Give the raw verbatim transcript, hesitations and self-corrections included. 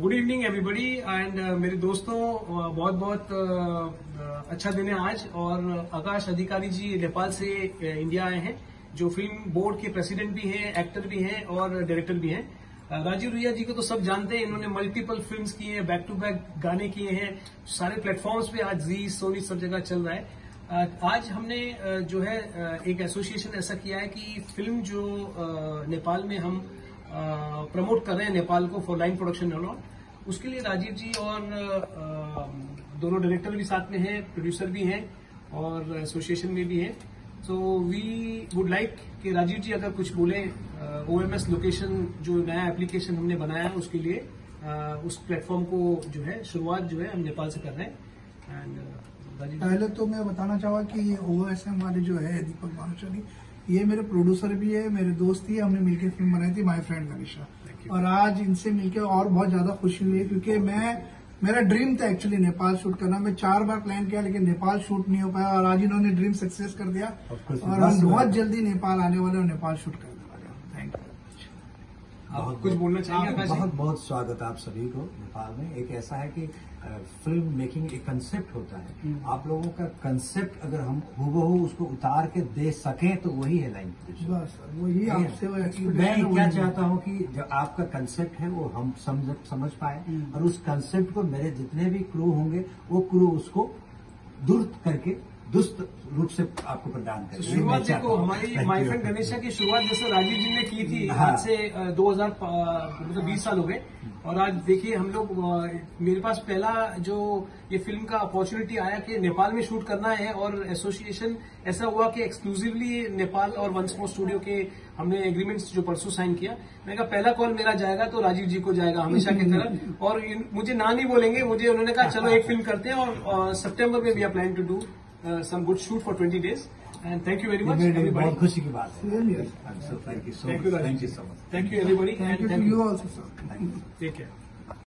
Good evening everybody and मेरे दोस्तों, बहुत बहुत uh, अच्छा दिन है आज। और आकाश अधिकारी जी नेपाल से uh, इंडिया आए हैं, जो फिल्म बोर्ड के प्रेसिडेंट भी हैं, एक्टर भी हैं और डायरेक्टर भी हैं। uh, राजीव रुइया जी को तो सब जानते हैं, इन्होंने मल्टीपल फिल्म्स किए हैं, बैक टू बैक गाने किए हैं, सारे प्लेटफॉर्म्स पे आज जी सोनी सब जगह चल रहा है। uh, आज हमने uh, जो है uh, एक एसोसिएशन ऐसा किया है कि फिल्म जो uh, नेपाल में हम प्रमोट कर रहे हैं नेपाल को फॉर लाइन प्रोडक्शन और उसके लिए राजीव जी और आ, दोनों डायरेक्टर भी साथ में हैं, प्रोड्यूसर भी हैं और एसोसिएशन में भी हैं। सो वी वुड लाइक कि राजीव जी अगर कुछ बोले, ओएमएस लोकेशन जो नया एप्लीकेशन हमने बनाया है उसके लिए, आ, उस प्लेटफॉर्म को जो है शुरुआत जो है हम नेपाल से कर रहे हैं। एंड राजीव पहले तो मैं बताना चाहूँगा कि ओएस हमारे जो है दीपक भानुशाली, ये मेरे प्रोड्यूसर भी है, मेरे दोस्त ही, हमने मिलकर फिल्म बनाई थी माय फ्रेंड गणेशा। और आज इनसे मिलकर और बहुत ज्यादा खुशी हुई है, क्योंकि मैं मेरा ड्रीम था एक्चुअली नेपाल शूट करना। मैं चार बार प्लान किया लेकिन नेपाल शूट नहीं हो पाया, और आज इन्होंने ड्रीम सक्सेस कर दिया और हम बहुत जल्दी नेपाल आने वाले और नेपाल शूट करने वाले हैं। Thank you. आप कुछ बोलना चाहिए? बहुत बहुत स्वागत आप सभी को नेपाल में। एक ऐसा है कि फिल्म मेकिंग एक कंसेप्ट होता है, आप लोगों का कंसेप्ट अगर हम हूबहू उसको उतार के दे सकें तो वही है लाइन प्रोडक्शन। वही आपसे मैं क्या चाहता हूं कि जो आपका कंसेप्ट है वो हम समझ समझ पाए, और उस कंसेप्ट को मेरे जितने भी क्रू होंगे वो क्रू उसको दुरुस्त करके दुष्ट रूप से आपको प्रदान करें। शुरुआत देखो, हमारी माय फ्रेंड गणेशा की शुरुआत जैसे राजीव जी ने की थी, आज से दो हजार मतलब बीस साल हो गए, और आज देखिए हम लोग, मेरे पास पहला जो ये फिल्म का अपॉर्चुनिटी आया कि नेपाल में शूट करना है, और एसोसिएशन ऐसा हुआ कि एक्सक्लूसिवली नेपाल और वंस मोर स्टूडियो के हमने एग्रीमेंट्स जो परसों साइन किया। मैंने कहा पहला कॉल मेरा जाएगा तो राजीव जी को जाएगा हमेशा की तरह, और मुझे ना नहीं बोलेंगे, मुझे उन्होंने कहा चलो एक फिल्म करते हैं, और सितंबर में we are planning to do Uh, some good shoot for twenty days, and thank you very much everybody. बहुत खुशी की बात है। Really? So thank you so Thank much. you, Thank you so much. Thank you everybody. Thank you to you also, sir. Thank you. Take care.